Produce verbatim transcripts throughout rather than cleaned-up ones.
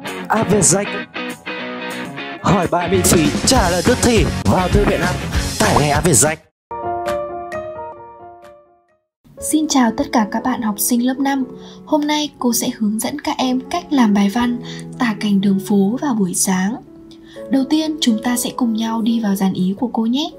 App Việt Danh. Hỏi bài miễn phí, trả lời tức thì. Vào thư viện app, tải ngay App Việt Danh. Xin chào tất cả các bạn học sinh lớp năm. Hôm nay cô sẽ hướng dẫn các em cách làm bài văn tả cảnh đường phố vào buổi sáng. Đầu tiên chúng ta sẽ cùng nhau đi vào dàn ý của cô nhé.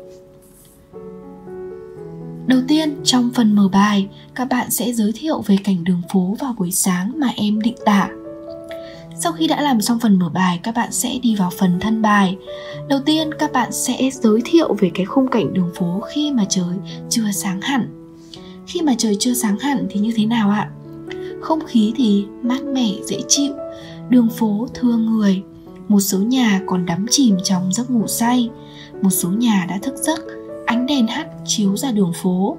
Đầu tiên trong phần mở bài, các bạn sẽ giới thiệu về cảnh đường phố vào buổi sáng mà em định tả. Sau khi đã làm xong phần mở bài, các bạn sẽ đi vào phần thân bài. Đầu tiên các bạn sẽ giới thiệu về cái khung cảnh đường phố khi mà trời chưa sáng hẳn. Khi mà trời chưa sáng hẳn thì như thế nào ạ? Không khí thì mát mẻ, dễ chịu. Đường phố thưa người. Một số nhà còn đắm chìm trong giấc ngủ say. Một số nhà đã thức giấc. Ánh đèn hắt chiếu ra đường phố.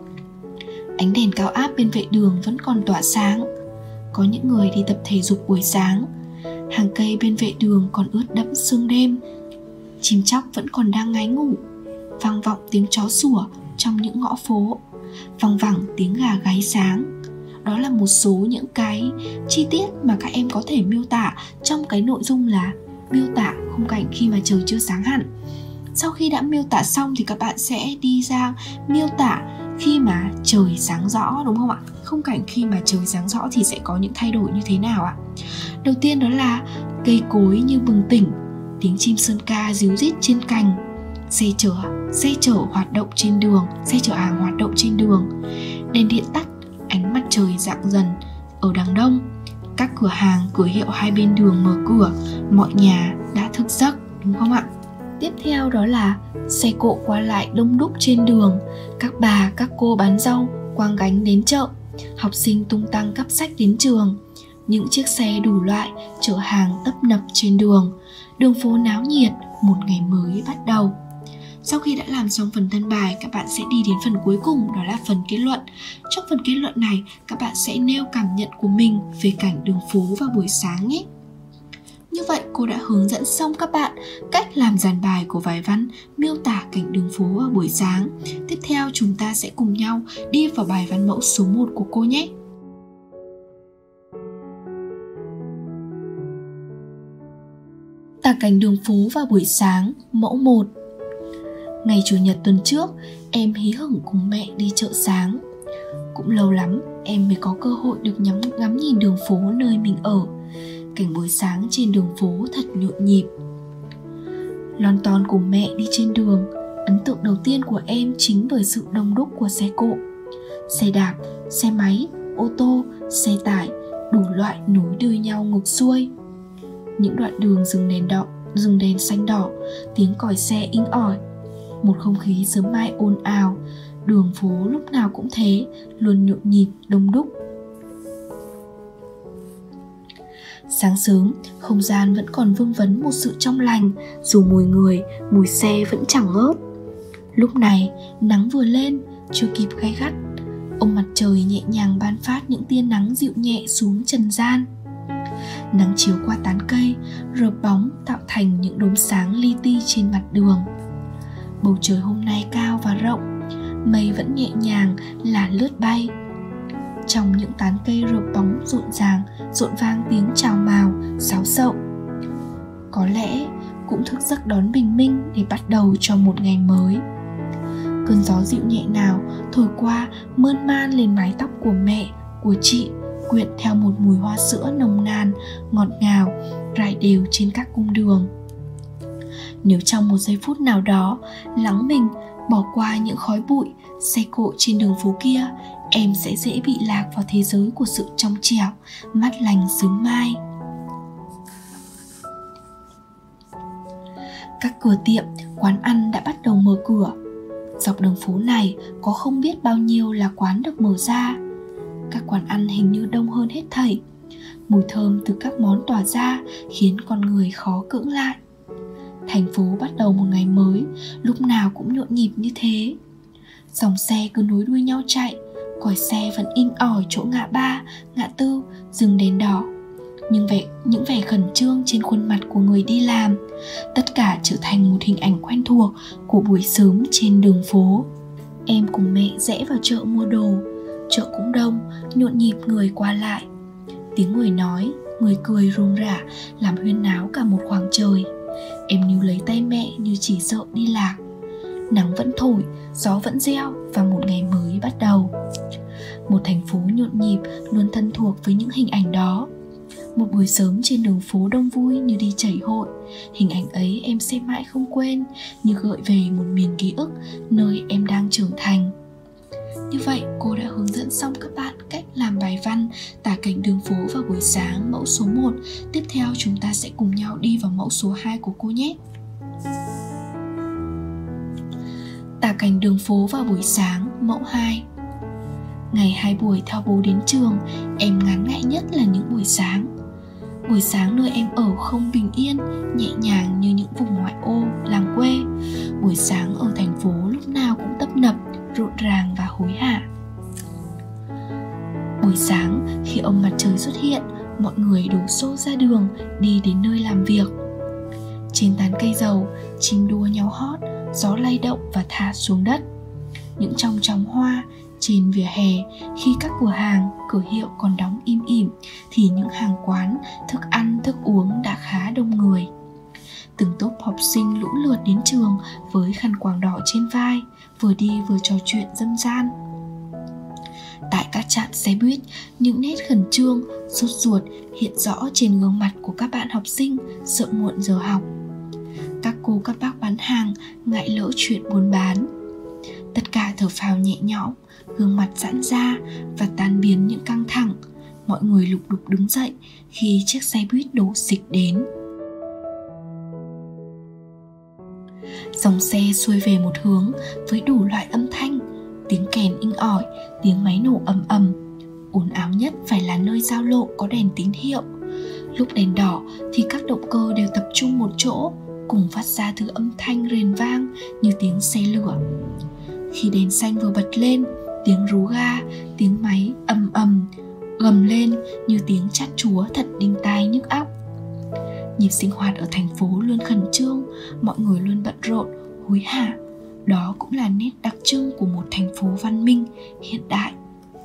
Ánh đèn cao áp bên vệ đường vẫn còn tỏa sáng. Có những người đi tập thể dục buổi sáng. Hàng cây bên vệ đường còn ướt đẫm sương đêm. Chim chóc vẫn còn đang ngáy ngủ. Vang vọng tiếng chó sủa trong những ngõ phố. Văng vẳng tiếng gà gáy sáng. Đó là một số những cái chi tiết mà các em có thể miêu tả trong cái nội dung là miêu tả khung cảnh khi mà trời chưa sáng hẳn. Sau khi đã miêu tả xong thì các bạn sẽ đi ra miêu tả khi mà trời sáng rõ, đúng không ạ? Khung cảnh khi mà trời sáng rõ thì sẽ có những thay đổi như thế nào ạ? Đầu tiên đó là cây cối như bừng tỉnh, tiếng chim sơn ca ríu rít trên cành, xe chở xe chở hoạt động trên đường, xe chở hàng hoạt động trên đường, đèn điện tắt, ánh mặt trời rạng dần ở đằng đông, các cửa hàng, cửa hiệu hai bên đường mở cửa, mọi nhà đã thức giấc, đúng không ạ? Tiếp theo đó là xe cộ qua lại đông đúc trên đường, các bà, các cô bán rau quàng gánh đến chợ, học sinh tung tăng cắp sách đến trường, những chiếc xe đủ loại chở hàng tấp nập trên đường, đường phố náo nhiệt, một ngày mới bắt đầu. Sau khi đã làm xong phần thân bài, các bạn sẽ đi đến phần cuối cùng, đó là phần kết luận. Trong phần kết luận này, các bạn sẽ nêu cảm nhận của mình về cảnh đường phố vào buổi sáng nhé. Như vậy, cô đã hướng dẫn xong các bạn cách làm dàn bài của bài văn miêu tả cảnh đường phố vào buổi sáng. Tiếp theo, chúng ta sẽ cùng nhau đi vào bài văn mẫu số một của cô nhé. Tả cảnh đường phố vào buổi sáng, mẫu một. Ngày Chủ nhật tuần trước, em hí hửng cùng mẹ đi chợ sáng. Cũng lâu lắm em mới có cơ hội được ngắm, ngắm nhìn đường phố nơi mình ở. Cảnh buổi sáng trên đường phố thật nhộn nhịp. Lon ton cùng mẹ đi trên đường, ấn tượng đầu tiên của em chính bởi sự đông đúc của xe cộ. Xe đạp, xe máy, ô tô, xe tải, đủ loại nối đuôi nhau ngược xuôi. Những đoạn đường dừng đèn đỏ, dừng đèn xanh đỏ, tiếng còi xe inh ỏi. Một không khí sớm mai ồn ào, đường phố lúc nào cũng thế, luôn nhộn nhịp, đông đúc. Sáng sớm, không gian vẫn còn vương vấn một sự trong lành, dù mùi người, mùi xe vẫn chẳng ngớt. Lúc này, nắng vừa lên, chưa kịp gay gắt, ông mặt trời nhẹ nhàng ban phát những tia nắng dịu nhẹ xuống trần gian. Nắng chiếu qua tán cây, rợp bóng tạo thành những đốm sáng li ti trên mặt đường. Bầu trời hôm nay cao và rộng, mây vẫn nhẹ nhàng là lướt bay. Trong những tán cây rợp bóng rộn ràng, rộn vang tiếng chào mào, sáo sậu. Có lẽ cũng thức giấc đón bình minh để bắt đầu cho một ngày mới. Cơn gió dịu nhẹ nào thổi qua mơn man lên mái tóc của mẹ, của chị, quyện theo một mùi hoa sữa nồng nàn, ngọt ngào, rải đều trên các cung đường. Nếu trong một giây phút nào đó lắng mình, bỏ qua những khói bụi, xe cộ trên đường phố kia, em sẽ dễ bị lạc vào thế giới của sự trong trẻo, mát lành sớm mai. Các cửa tiệm, quán ăn đã bắt đầu mở cửa. Dọc đường phố này có không biết bao nhiêu là quán được mở ra. Các quán ăn hình như đông hơn hết thảy. Mùi thơm từ các món tỏa ra khiến con người khó cưỡng lại. Thành phố bắt đầu một ngày mới, lúc nào cũng nhộn nhịp như thế. Dòng xe cứ nối đuôi nhau chạy, còi xe vẫn inh ỏi chỗ ngã ba, ngã tư, dừng đèn đỏ. Nhưng vẻ, những vẻ khẩn trương trên khuôn mặt của người đi làm, tất cả trở thành một hình ảnh quen thuộc của buổi sớm trên đường phố. Em cùng mẹ rẽ vào chợ mua đồ. Chợ cũng đông, nhộn nhịp người qua lại. Tiếng người nói, người cười rôm rả, làm huyên náo cả một khoảng trời. Em níu lấy tay mẹ như chỉ sợ đi lạc. Nắng vẫn thổi, gió vẫn reo và một ngày mới bắt đầu. Một thành phố nhộn nhịp luôn thân thuộc với những hình ảnh đó. Một buổi sớm trên đường phố đông vui như đi chảy hội. Hình ảnh ấy em sẽ mãi không quên, như gợi về một miền ký ức nơi em đang trưởng thành. Như vậy, cô đã hướng dẫn xong các bạn cách làm bài văn tả cảnh đường phố vào buổi sáng mẫu số một. Tiếp theo chúng ta sẽ cùng nhau đi vào mẫu số hai của cô nhé. Tả cảnh đường phố vào buổi sáng mẫu hai. Ngày hai buổi theo bố đến trường, em ngán ngại nhất là những buổi sáng. Buổi sáng nơi em ở không bình yên, nhẹ nhàng như những vùng ngoại ô, làng quê. Buổi sáng ở thành phố lúc nào cũng tấp nập, rộn ràng và hối hả. Buổi sáng khi ông mặt trời xuất hiện, mọi người đổ xô ra đường đi đến nơi làm việc. Trên tán cây dầu, chim đua nhau hót, gió lay động và thả xuống đất. Những chong chóng hoa trên vỉa hè, khi các cửa hàng, cửa hiệu còn đóng im ỉm thì những hàng quán, thức ăn, thức uống đã khá đông người. Từng tốp học sinh lũ lượt đến trường với khăn quàng đỏ trên vai, vừa đi vừa trò chuyện râm ran. Tại các trạm xe buýt, những nét khẩn trương, sốt ruột hiện rõ trên gương mặt của các bạn học sinh sợ muộn giờ học. Các cô các bác bán hàng ngại lỡ chuyện buôn bán. Tất cả thở phào nhẹ nhõm, gương mặt giãn ra và tan biến những căng thẳng. Mọi người lục đục đứng dậy khi chiếc xe buýt đổ xịch đến. Dòng xe xuôi về một hướng với đủ loại âm thanh, tiếng kèn inh ỏi, tiếng máy nổ ầm ầm. Ồn ào nhất phải là nơi giao lộ có đèn tín hiệu. Lúc đèn đỏ thì các động cơ đều tập trung một chỗ, cùng phát ra thứ âm thanh rền vang như tiếng xe lửa. Khi đèn xanh vừa bật lên, tiếng rú ga, tiếng máy ầm ầm gầm lên như tiếng chát chúa thật đinh tai nhức óc. Nhịp sinh hoạt ở thành phố luôn khẩn trương, mọi người luôn bận rộn, hối hả. Đó cũng là nét đặc trưng của một thành phố văn minh, hiện đại.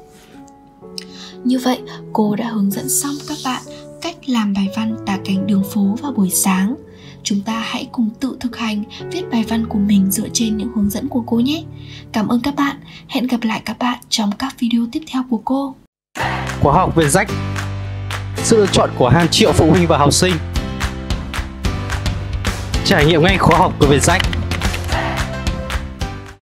Như vậy, cô đã hướng dẫn xong các bạn cách làm bài văn tả cảnh đường phố vào buổi sáng. Chúng ta hãy cùng tự thực hành viết bài văn của mình dựa trên những hướng dẫn của cô nhé. Cảm ơn các bạn. Hẹn gặp lại các bạn trong các video tiếp theo của cô. Khóa học Vietjach, sự lựa chọn của hàng triệu phụ huynh và học sinh. Trải nghiệm ngay khóa học của Vietjach.